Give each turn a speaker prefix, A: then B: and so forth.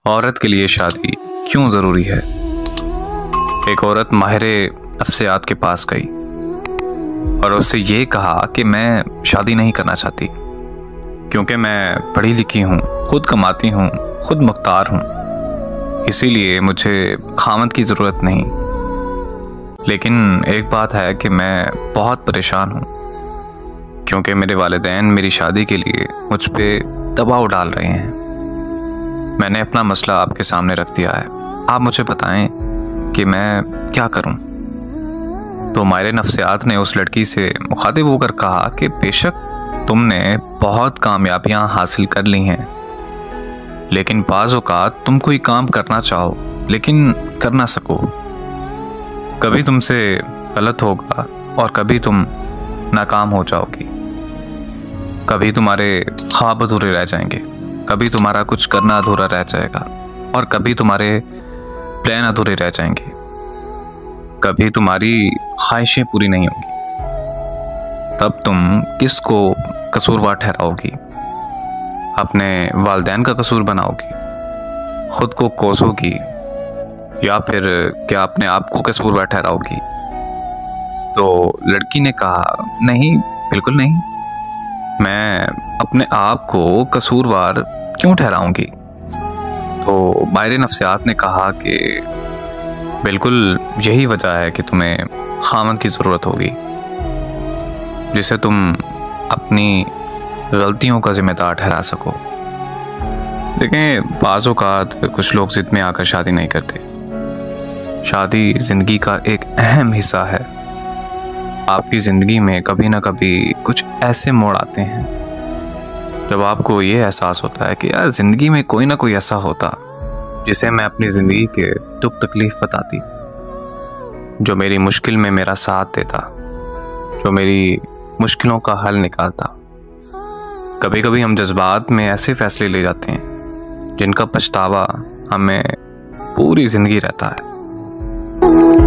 A: عورت کے لیے شادی کیوں ضروری ہے؟ ایک عورت ماہر نفسیات کے پاس گئی اور اس سے یہ کہا کہ میں شادی نہیں کرنا چاہتی کیونکہ میں پڑھی لکھی ہوں، خود کماتی ہوں، خود مختار ہوں، اسی لیے مجھے خاوند کی ضرورت نہیں۔ لیکن ایک بات ہے کہ میں بہت پریشان ہوں کیونکہ میرے والدین میری شادی کے لیے مجھ پہ دباؤ ڈال رہے ہیں۔ میں نے اپنا مسئلہ آپ کے سامنے رکھ دیا ہے، آپ مجھے بتائیں کہ میں کیا کروں؟ تو ماہر نفسیات نے اس لڑکی سے مخاطب ہو کر کہا کہ بے شک تم نے بہت کامیابیاں حاصل کر لی ہیں، لیکن بعض اوقات تم کوئی کام کرنا چاہو لیکن کر نہ سکو۔ کبھی تم سے غلط ہوگا اور کبھی تم ناکام ہو جاؤ گی، کبھی تمہارے خواب ادھورے رہ جائیں گے، کبھی تمہارا کچھ کرنا ادھورا رہ جائے گا اور کبھی تمہارے پلان ادھورے رہ جائیں گے، کبھی تمہاری خواہشیں پوری نہیں ہوں گی۔ تب تم کس کو قصوروار ٹھہراؤ گی؟ اپنے والدین کا قصور بناؤ گی، خود کو کوسو گی، یا پھر کیا اپنے آپ کو قصوروار ٹھہراؤ گی؟ تو لڑکی نے کہا نہیں، بالکل نہیں، میں اپنے آپ کو قصوروار کیوں ٹھہراؤں گی؟ تو ماہر نفسیات نے کہا کہ بالکل یہی وجہ ہے کہ تمہیں خاوند کی ضرورت ہوگی جسے تم اپنی غلطیوں کا ذمہ دار ٹھہرا سکو۔ دیکھیں، بعض اوقات کچھ لوگ ضد میں آ کر شادی نہیں کرتے۔ شادی زندگی کا ایک اہم حصہ ہے۔ آپ کی زندگی میں کبھی نہ کبھی کچھ ایسے موڑ آتے ہیں جب آپ کو یہ احساس ہوتا ہے کہ یار زندگی میں کوئی نہ کوئی ایسا ہوتا جسے میں اپنی زندگی کے دکھ تکلیف بتاتی، جو میری مشکل میں میرا ساتھ دیتا، جو میری مشکلوں کا حل نکالتا۔ کبھی کبھی ہم جذبات میں ایسے فیصلے لے جاتے ہیں جن کا پچھتاوا ہمیں پوری زندگی رہتا ہے۔